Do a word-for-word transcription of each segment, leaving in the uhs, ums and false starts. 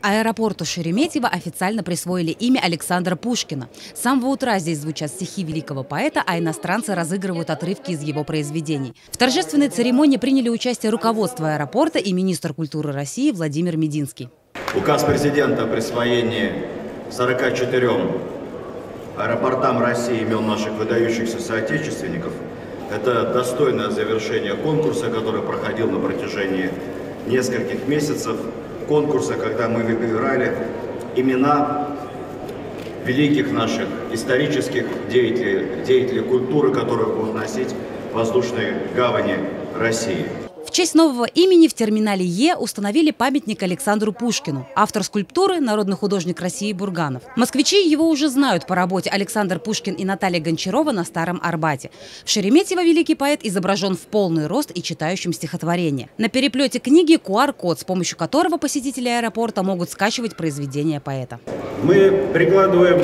Аэропорту Шереметьево официально присвоили имя Александра Пушкина. С самого утра здесь звучат стихи великого поэта, а иностранцы разыгрывают отрывки из его произведений. В торжественной церемонии приняли участие руководство аэропорта и министр культуры России Владимир Мединский. Указ президента о присвоении сорока четырем аэропортам России имен наших выдающихся соотечественников – это достойное завершение конкурса, который проходил на протяжении нескольких месяцев. Конкурса, когда мы выбирали имена великих наших исторических деятелей, деятелей культуры, которые будут носить воздушные гавани России. В честь нового имени в терминале Е установили памятник Александру Пушкину. Автор скульптуры – народный художник России Бурганов. Москвичи его уже знают по работе Александр Пушкин и Наталья Гончарова на Старом Арбате. В Шереметьево великий поэт изображен в полный рост и читающим стихотворение. На переплете книги ку ар код, с помощью которого посетители аэропорта могут скачивать произведения поэта. Мы прикладываем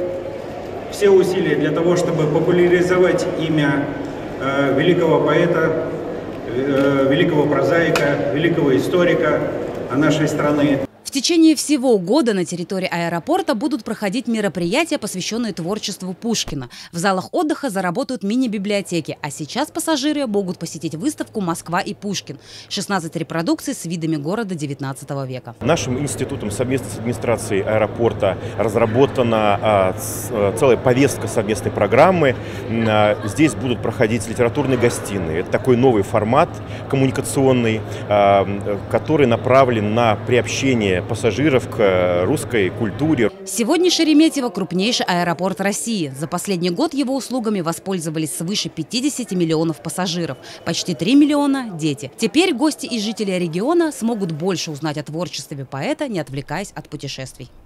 все усилия для того, чтобы популяризовать имя э, великого поэта, великого прозаика, великого историка нашей страны. В течение всего года на территории аэропорта будут проходить мероприятия, посвященные творчеству Пушкина. В залах отдыха заработают мини-библиотеки, а сейчас пассажиры могут посетить выставку «Москва и Пушкин» – шестнадцать репродукций с видами города девятнадцатого века. Нашим институтом совместно с администрацией аэропорта разработана а, целая повестка совместной программы. А, здесь будут проходить литературные гостиные. Это такой новый формат коммуникационный, а, который направлен на приобщение пассажиров к русской культуре. Сегодня Шереметьево – крупнейший аэропорт России. За последний год его услугами воспользовались свыше пятидесяти миллионов пассажиров. Почти три миллиона – дети. Теперь гости и жители региона смогут больше узнать о творчестве поэта, не отвлекаясь от путешествий.